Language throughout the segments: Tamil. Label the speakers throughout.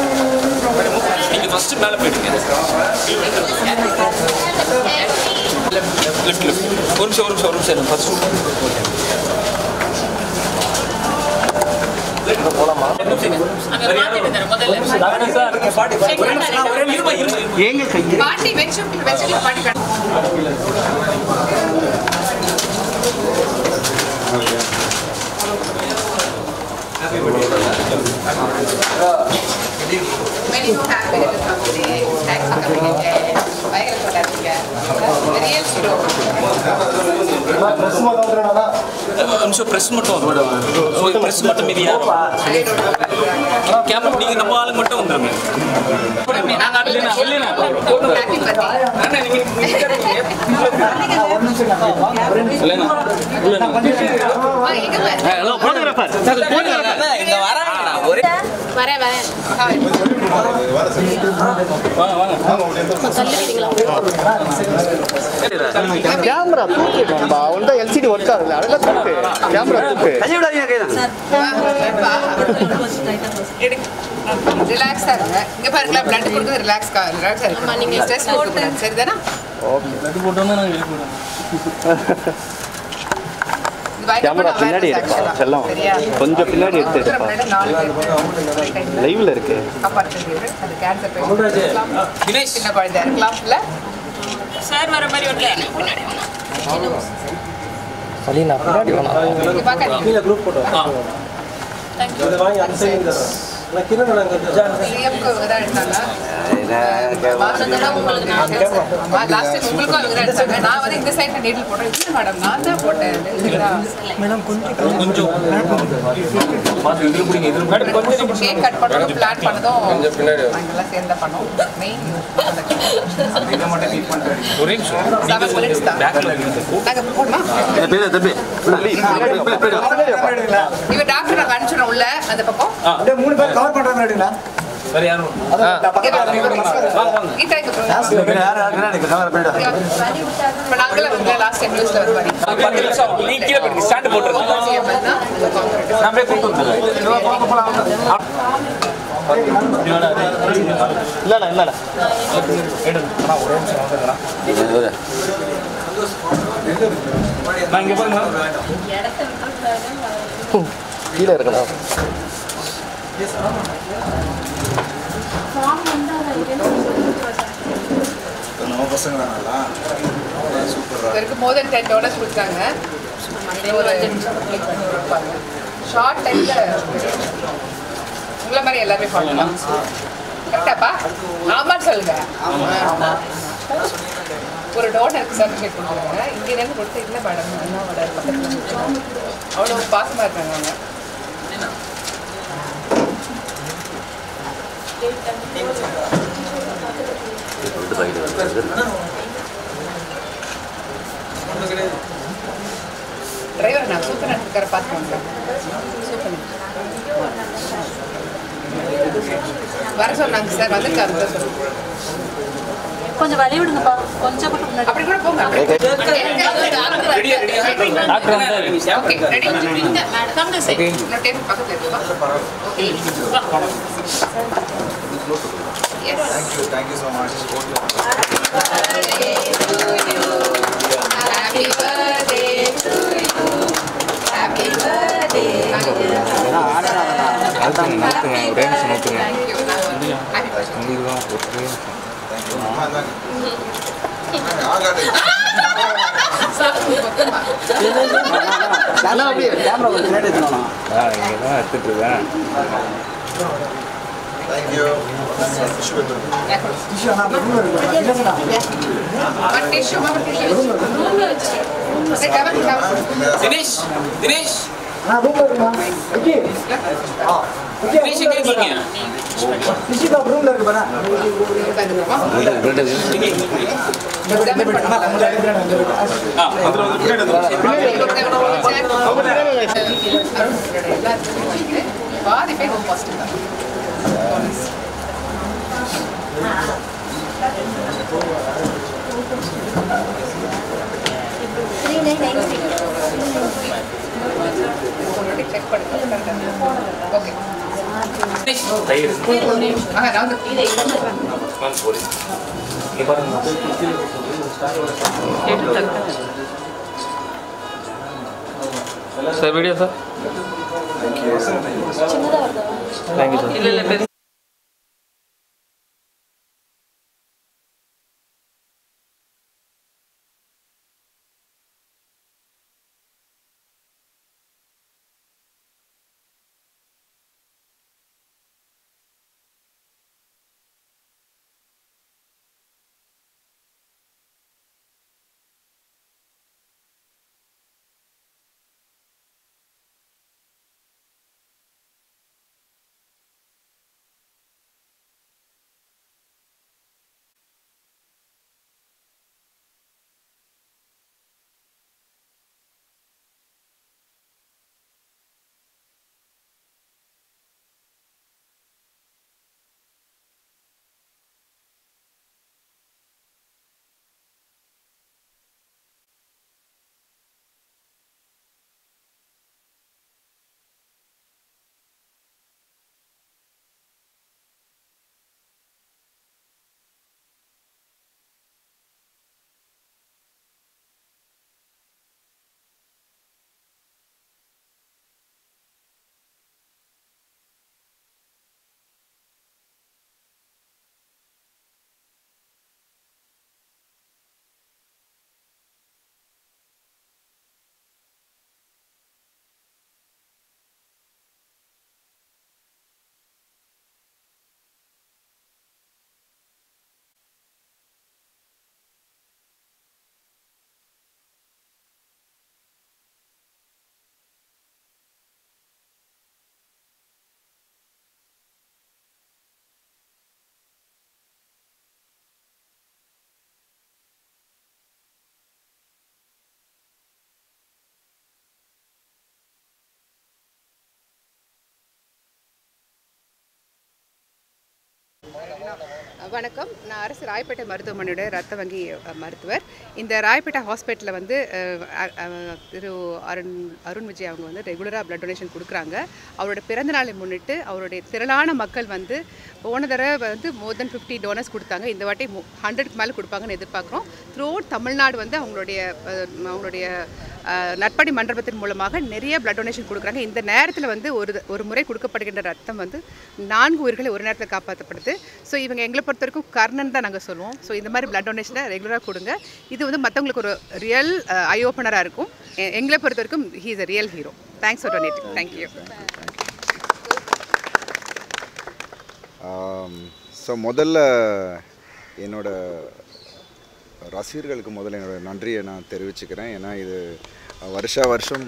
Speaker 1: நீங்க ஃபர்ஸ்ட் மேல போயிடுங்க. லெஃப்ட் ஒரு நிமிஷம் ஃபர்ஸ்ட் போலாமா? எங்க கை பாட்டி வெச்சு பாட்டி Many who have been in the company, tax coming in, why real slow. Press மட்டும் press மட்டும் மீதியா கேமரா நீங்க நம்ம ஆளு மட்டும் வந்துருங்க. நாங்க அதுல இல்லனா ஹாப்பி பர்த்டே. அண்ணா நீங்க இல்லனா ஹலோ போட்டோகிராஃபர் இங்க வராங்க ஒரே வரேன் கேமரா தூக்கிடும்பா உன்ட எல்சிடி ஒர்க் ஆகுது அழகா தூக்கு கேமரா தூக்கு கை விடாதீங்க கைதான் ரிலாக்ஸா இருங்க இங்க பாருங்க blood கொடுத்து ரிலாக்ஸா இருக்கு நீங்க ஸ்ட்ரெஸ் போட்டு சரிதானா ஓகே blood போட்டோம்னா நான் வெளிய போறேன் கேமரா பின்னாடி எடுப்பா செல்லம் கொஞ்சம் பின்னாடி எடுத்துப்பா லைவ்ல இருக்கு அது கேன்சர் பேஷண்ட் தினேஷ் என்ன குழந்தை இருக்கலாம்ல சார் வர மாதிரி வரல சலீனா பின்னாடி வாங்க இங்க பாக்க கீழ குரூப் போட்டோ थैंक यू வாங்க அந்த சைடு நான் கிரண் அங்க சிஎம்க்கு வர எடுத்தாங்க மாசத்துல உங்களுக்கு நான் லாஸ்ட் டைம் உங்களுக்கு வர எடுத்தாங்க நான் வந்து இந்த சைடுல நீடில் போட்டேன் இல்ல மேடம் நான் தான் போட்டேன் மேடம் கொஞ்சம் மாசம் இதுல புடிங்க இதுல மேடம் கொஞ்சம் கேக் கட் பண்ணனும் பிளான் பண்ணதும் கொஞ்சம் பின்னாடி நாங்கலாம் சேர்ந்து பண்ணோம் மெயின் இத மட்டும் டீட் பண்றேன் ஒரு நிமிஷம் நீங்க சொல்லுங்க பேக்ல நாங்க போடுமா தம்பி இவ டாக்டர் நான் அனுப்பிச்சேன் உள்ள அந்த பக்கம் அப்படியே மூணு பேர் கவர் பண்ற மாதிரிடா வேற யாரும் வாங்க கீதாக்கு ப்ரோ யார் எனக்கு கவர் பண்ணிடா இப்ப நாங்களே லாஸ்ட் டைம் நியூஸ்ல வர மாதிரி 10 நிமிஷம் நீ கீழ போடுங்க ஸ்டாண்ட் போட்டுருங்க நான் போய் கூட்டி வந்துறேன் போலாம் இல்ல எடுங்க நான் ஒரே நிமிஷம் வந்துறேன் நான் இங்க பாருங்க கீழ இருக்கணும் ஃபார்ம் வந்தா நம்ம பசங்க தானடா சூப்பரா இருக்கு more than 10 டாலர்ஸ் கொடுத்தாங்க ஒரு 5 நிமிஷம் கிளிக் பண்ணி வைப்பாங்க ஷார்ட் டைம்ல உங்கள மாதிரி எல்லாரும் பண்ணலாம் கரெக்டாப்பா ஆமா சொல்லுங்க ஆமா ஒரு டோனருக்கு சர்டிஃபிகேட் கொடுத்தாங்க இங்க இருந்து கொடுத்து இல்ல மேடம் அண்ணாவோட பக்கத்துல அவ்வளவு பாசமா இருக்காங்க அவங்க டிரைவர் நான் சூப்பர் நடிக்கிற பார்த்து சூப்பர் வர சொன்னாங்க சார் வந்துருக்காரு கொஞ்சம் வழி விடுங்கப்பா கொஞ்சம் மட்டும் முன்னாடி அப்படி கூட போங்க ரெடியா டாக்டர் வந்தாரு ஓகே ரெடி இந்த madam come this side no table பக்கத்துல இருக்கு okay thank you so much happy birthday to you happy birthday நாத்துங்க ஒரே நிமிஷம் நாத்துங்க உங்களுக்கு தான் ஒரே தினேஷ் ரூம்ல இருக்கு பாரு பாதி பேர் ஹோம் பாசிட்டிவ் தான் செக் பண்ணி okay
Speaker 2: sir video sir thank you sir இல்லை
Speaker 3: வணக்கம். நான் அரசு ராயப்பேட்டை மருத்துவமனையோட ரத்த வங்கி மருத்துவர். இந்த ராயப்பேட்டை ஹாஸ்பிட்டலில் வந்து திரு அருண் விஜய் அவங்க வந்து ரெகுலராக பிளட் டொனேஷன் கொடுக்குறாங்க. அவரோட பிறந்தநாளை முன்னிட்டு அவருடைய திரளான மக்கள் வந்து போன தடவை வந்து மோர் தென் 50 டோனர்ஸ் கொடுத்தாங்க. இந்த வாட்டி 100க்கு மேலே கொடுப்பாங்கன்னு எதிர்பார்க்குறோம். த்ரூ அவுட் தமிழ்நாடு வந்து அவங்களுடைய நற்பணி மண்டபத்தின் மூலமாக நிறைய பிளட் டொனேஷன் கொடுக்குறாங்க. இந்த நேரத்தில் வந்து ஒரு முறை கொடுக்கப்படுகின்ற ரத்தம் வந்து 4 உயிர்களை ஒரு நேரத்தில் காப்பாற்றப்படுது. ஸோ இவங்க எங்களை பொறுத்த வரைக்கும் கர்ணன் தான் நாங்கள் சொல்லுவோம். ஸோ இந்த மாதிரி பிளட் டொனேஷனை ரெகுலராக கொடுங்க. இது வந்து மற்றவங்களுக்கு ஒரு ரியல் ஐ ஓப்பனராக இருக்கும். எங்களை பொறுத்த வரைக்கும் he is a real hero. Thanks for donating. Thank you.
Speaker 4: So முதல்ல என்னோட ரசிகர்களுக்கு முதல்ல என்னோட நன்றியை நான் தெரிவிச்சுக்கிறேன். ஏன்னா இது வருஷம்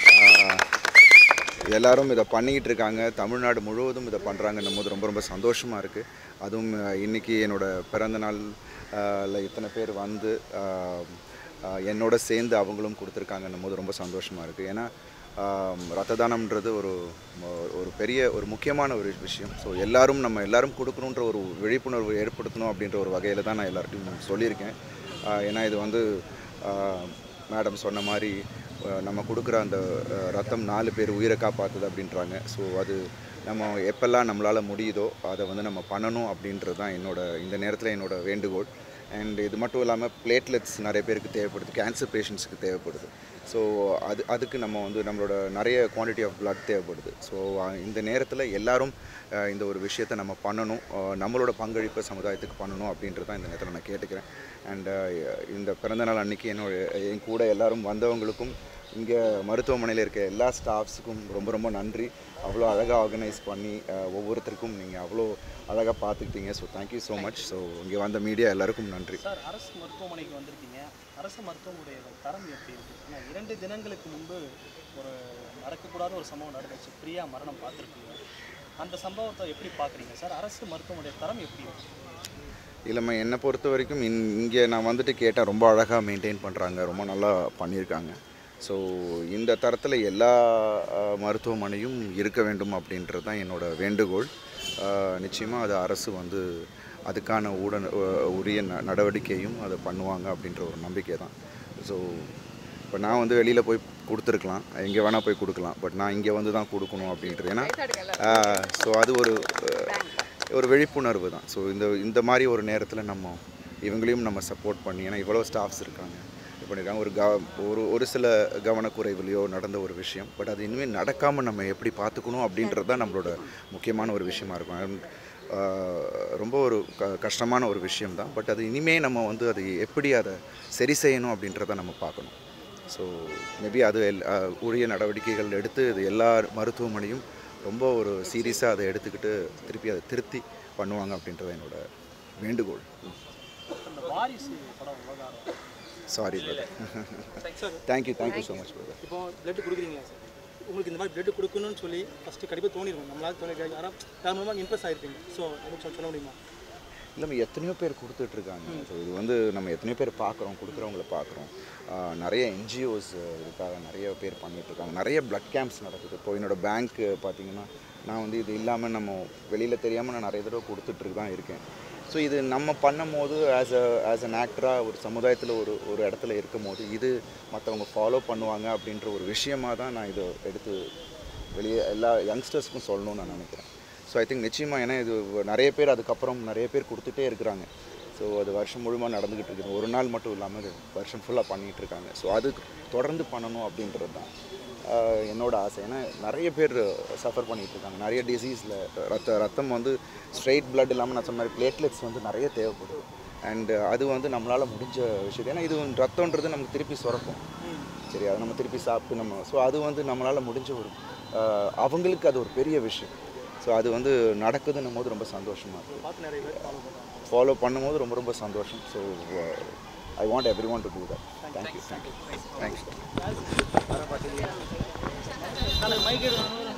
Speaker 4: எல்லோரும் இதை பண்ணிக்கிட்டு இருக்காங்க. தமிழ்நாடு முழுவதும் இதை பண்ணுறாங்கன்னும் போது ரொம்ப ரொம்ப சந்தோஷமாக இருக்குது. அதுவும் இன்றைக்கி என்னோடய பிறந்த நாளில் இத்தனை பேர் வந்து என்னோட சேர்ந்து அவங்களும் கொடுத்துருக்காங்கன்னும் போது ரொம்ப சந்தோஷமாக இருக்குது. ஏன்னா ரத்த தானம்ன்றது ஒரு பெரிய ஒரு முக்கியமான ஒரு விஷயம். ஸோ நம்ம எல்லாரும் கொடுக்கணுன்ற ஒரு விழிப்புணர்வு ஏற்படுத்தணும் அப்படின்ற ஒரு வகையில் தான் நான் எல்லார்ட்டையும் சொல்லியிருக்கேன். ஏன்னா இது வந்து மேடம் சொன்ன மாதிரி நம்ம கொடுக்குற அந்த ரத்தம் 4 பேர் உயிரை காப்பாற்றுது அப்படின்றாங்க. ஸோ அது நம்ம எப்பெல்லாம் நம்மளால் முடியுதோ அதை வந்து நம்ம பண்ணணும் அப்படின்றது தான் இந்த நேரத்தில் என்னோடய வேண்டுகோள். அண்ட் இது மட்டும் இல்லாமல் பிளேட்லெட்ஸ் நிறைய பேருக்கு தேவைப்படுது, கேன்சர் பேஷண்ட்ஸுக்கு தேவைப்படுது. ஸோ அதுக்கு நம்ம வந்து நம்மளோட நிறைய குவான்டிட்டி ஆஃப் பிளட் தேவைப்படுது. ஸோ இந்த நேரத்தில் எல்லோரும் இந்த ஒரு விஷயத்தை நம்ம பண்ணணும், நம்மளோட பங்களிப்பை சமுதாயத்துக்கு பண்ணணும் அப்படின்றது தான் இந்த நேரத்தில் நான் கேட்டுக்கிறேன். அண்ட் இந்த பிறந்தநாள் அன்றைக்கி என் கூட எல்லோரும் வந்தவங்களுக்கும் இங்கே மருத்துவமனையில் இருக்க எல்லா ஸ்டாஃப்ஸுக்கும் ரொம்ப ரொம்ப நன்றி. அவ்வளோ அழகாக ஆர்கனைஸ் பண்ணி ஒவ்வொருத்தருக்கும் நீங்கள் அவ்வளோ அழகாக பார்த்துக்கிட்டீங்க. So thank you so much. So இங்கே வந்த மீடியா எல்லாருக்கும் நன்றி.
Speaker 5: சார், அரசு மருத்துவமனைக்கு வந்திருக்கீங்க. அரசு மருத்துவமனைய தரம் எப்படி இருக்குது? ஏன்னா 2 தினங்களுக்கு முன்பு ஒரு நடக்கக்கூடாத ஒரு சம்பவம் நடந்துச்சு. பிரியா மரணம் பார்த்துருக்கீங்க. அந்த சம்பவத்தை எப்படி பார்க்குறீங்க சார்? அரசு மருத்துவமனைய தரம் எப்படி இருக்குது?
Speaker 4: இல்லைம்மா, என்னை பொறுத்த வரைக்கும் இங்கே நான் வந்துட்டு கேட்டால் ரொம்ப அழகாக மெயின்டைன் பண்ணுறாங்க, ரொம்ப நல்லா பண்ணியிருக்காங்க. ஸோ இந்த தரத்தில் எல்லா மருத்துவமனையும் இருக்க வேண்டும் அப்படின்றது தான் என்னோடய வேண்டுகோள். நிச்சயமாக அது அரசு வந்து அதுக்கான உரிய நடவடிக்கையும் அதை பண்ணுவாங்க அப்படின்ற ஒரு நம்பிக்கை தான். ஸோ இப்போ நான் வந்து வெளியில் போய் கொடுத்துருக்கலாம், எங்கே வேணால் போய் கொடுக்கலாம், பட் நான் இங்கே வந்து தான் கொடுக்கணும் அப்படின்றது. ஏன்னா ஸோ அது ஒரு விழிப்புணர்வு தான். ஸோ இந்த மாதிரி ஒரு நேரத்தில் நம்ம இவங்களையும் நம்ம சப்போர்ட் பண்ணி, ஏன்னா இவ்வளோ ஸ்டாஃப்ஸ் இருக்காங்க, இது பண்ணியிருக்காங்க. ஒரு சில கவனக்குறைவுலையோ நடந்த ஒரு விஷயம், பட் அது இனிமேல் நடக்காமல் நம்ம எப்படி பார்த்துக்கணும் அப்படின்றது தான் நம்மளோட முக்கியமான ஒரு விஷயமா இருக்கும். ரொம்ப ஒரு கஷ்டமான ஒரு விஷயம்தான், பட் அது இனிமேல் நம்ம வந்து அது எப்படி அதை சரி செய்யணும் அப்படின்றத நம்ம பார்க்கணும். ஸோ மேபி அது உரிய நடவடிக்கைகள் எடுத்து இது எல்லா மருத்துவமனையும் ரொம்ப ஒரு சீரியஸாக அதை எடுத்துக்கிட்டு திருப்பி அதை திருத்தி பண்ணுவாங்க அப்படின்றது என்னோட வேண்டுகோள். Sorry brother. Thank you so much brother.
Speaker 5: இப்போ பிளட் கொடுக்குறீங்களா சார்? உங்களுக்கு இந்த மாதிரி பிளட் கொடுக்கணும்னு சொல்லி ஃபஸ்ட்டு கண்டிப்பாக தோணிருக்கும், நம்மளால தோணிருக்காங்க, ஆனால் யார் மூலமாக இம்ப்ரெஸ் ஆகிருப்பீங்க. ஸோ எனக்கு சொல்ல முடியுமா?
Speaker 4: இல்லை, எத்தனையோ பேர் கொடுத்துட்ருக்காங்க. ஸோ இது வந்து நம்ம எத்தனையோ பேர் பார்க்குறோம், கொடுக்குறவங்கள பார்க்குறோம். நிறைய என்ஜிஓஸ் இதுக்காக நிறைய பேர் பண்ணிகிட்ருக்காங்க. நிறைய பிளட் கேம்ப்ஸ் நடக்குது. இப்போ என்னோடய பேங்க்கு பார்த்திங்கன்னா, நான் வந்து இது இல்லாமல் நம்ம வெளியில் தெரியாமல் நான் நிறைய தடவை கொடுத்துட்ருக்கு தான் இருக்கேன். ஸோ இது நம்ம பண்ணும் போது ஆஸ் அன் ஆக்டராக ஒரு சமுதாயத்தில் ஒரு இடத்துல இருக்கும் போது இது மற்றவங்க ஃபாலோ பண்ணுவாங்க அப்படின்ற ஒரு விஷயமாக தான் நான் இதை எடுத்து வெளியே எல்லா யங்ஸ்டர்ஸ்க்கும் சொல்லணும்னு நான் நினைக்கிறேன். ஸோ ஐ திங்க் நிச்சயமாக, ஏன்னா இது நிறைய பேர் அதுக்கப்புறம் நிறைய பேர் கொடுத்துட்டே இருக்கிறாங்க. ஸோ அது வருஷம் முழுமையாக நடந்துக்கிட்டு இருக்குது. ஒரு நாள் மட்டும் இல்லாமல் அது வருஷம் ஃபுல்லாக பண்ணிகிட்ருக்காங்க. ஸோ அது தொடர்ந்து பண்ணணும் அப்படின்றது தான் என்னோட ஆசை. ஏன்னா நிறைய பேர் சஃபர் பண்ணிகிட்ருக்காங்க நிறைய டிசீஸில். ரத்தம் வந்து ஸ்ட்ரெயிட் பிளட் இல்லாமல் நான் சொன்ன மாதிரி பிளேட்லெட்ஸ் வந்து நிறைய தேவைப்படுது. அண்டு அது வந்து நம்மளால் முடிஞ்ச விஷயம். ஏன்னா இது ரத்தம்ன்றது நமக்கு திருப்பி சுரக்கும், சரி, அதை நம்ம திருப்பி சாப்பிட்டு நம்ம, ஸோ அது வந்து நம்மளால் முடிஞ்ச ஒரு அவங்களுக்கு அது ஒரு பெரிய விஷயம். ஸோ அது வந்து நடக்குதுன்னும் போது ரொம்ப சந்தோஷமாக இருக்குது. ஃபாலோ பண்ணும்போது ரொம்ப சந்தோஷம். So I want everyone to do that. Thank you. Thanks.